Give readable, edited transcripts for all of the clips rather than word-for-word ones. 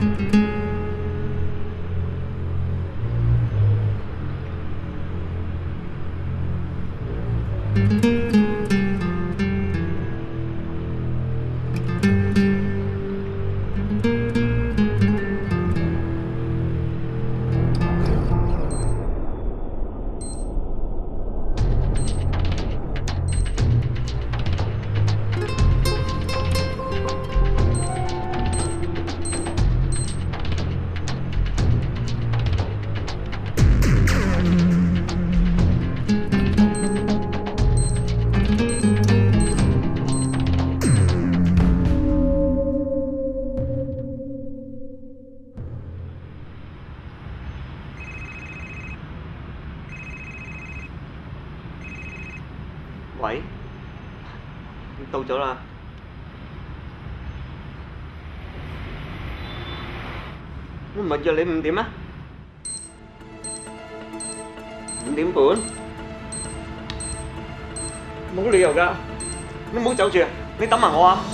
喂，到咗啦。我唔係約你5點咩？5點半？冇理由㗎，你唔好走住，你等埋我啊！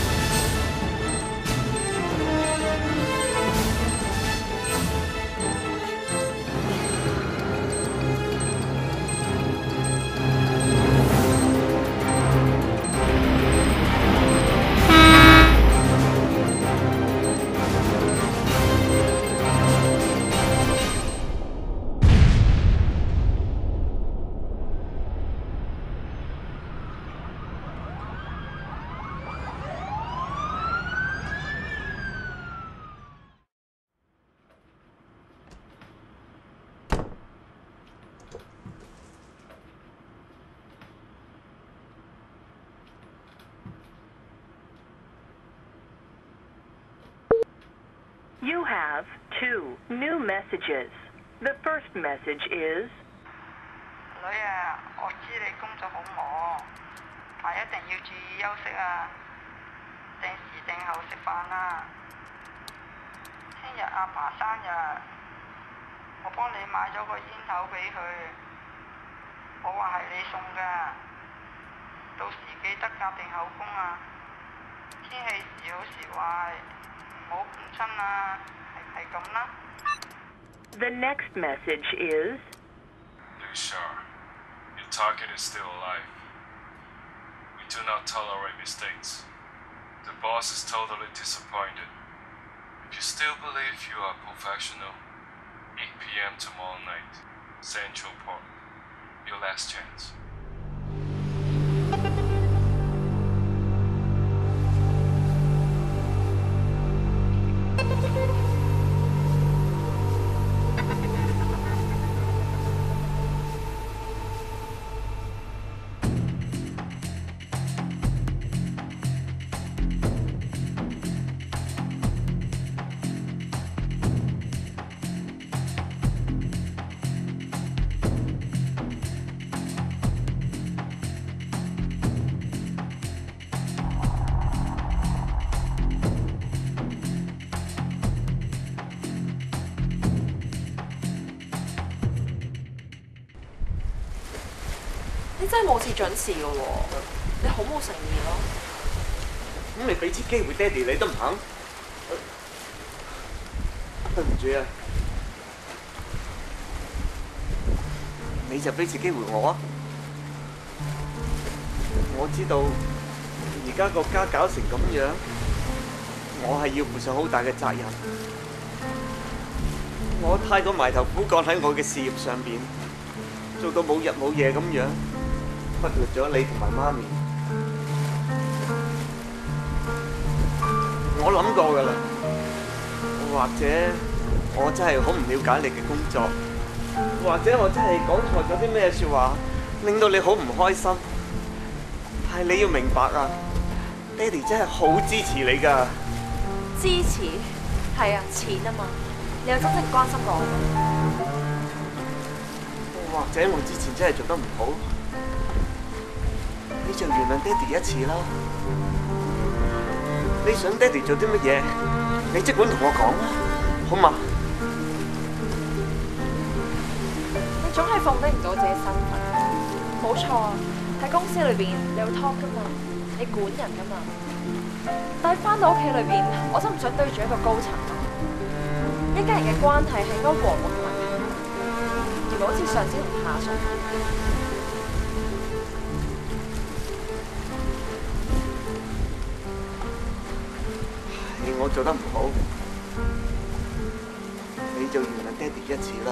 You have 2 new messages. The first message is 女啊，我知你工作好忙，但一定要注意休息啊，定時定候食飯啊。聽日阿爸生日，我幫你買咗個煙頭俾佢，我話係你送㗎，到時記得夾定口供啊。天氣時好時壞。唔好碰親啊，係咁啦。 The next message is Lucia, your target is still alive. We do not tolerate mistakes. The boss is totally disappointed. If you still believe you are professional, 8 p.m. tomorrow night, Central Park. Your last chance. 你真係冇次準時嘅喎，你好冇誠意咯。 咁你俾次機會爹哋你都唔肯？對唔住啊，你就俾次機會我啊！我知道而家個家搞成咁樣，我係要負上好大嘅責任。我太過埋頭苦幹喺我嘅事業上邊，做到冇日冇夜咁樣。忽略咗你同埋媽咪，我諗過㗎啦。或者我真係好唔了解你嘅工作，或者我真係講錯咗啲咩説話，令到你好唔開心。但係你要明白啊，爹哋真係好支持你㗎。 支持？係啊，錢啊嘛。你有真正關心過我？ 或者我之前真係做得唔好。你就原諒爹哋一次啦。你想爹哋做啲乜嘢，你即管同我講啦，好嘛？ 你總係放低唔到自己身份，冇錯啊！喺公司裏邊你要 talk 噶嘛，你管人噶嘛。但係翻到屋企裏邊，我真唔想對住一個高層啊。 一家人嘅關係係應該和睦同埋平衡，而唔好似上司同下屬。 係我做得唔好，你就原諒爹哋一次啦。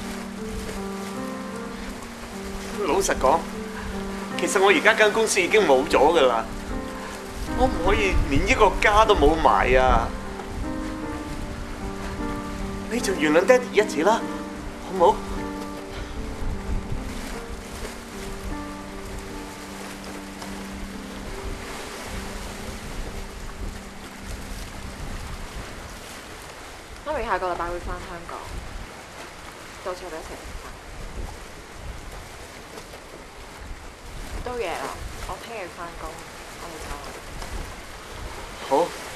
老實講，其實我而家間公司已經冇咗㗎啦，我唔可以連呢個家都冇埋啊！你就原諒爹哋一次啦，好唔好？ 媽咪下個禮拜會返香港，到時我哋一齊食飯。都夜啦，我聽日返工，我哋走啦。 好。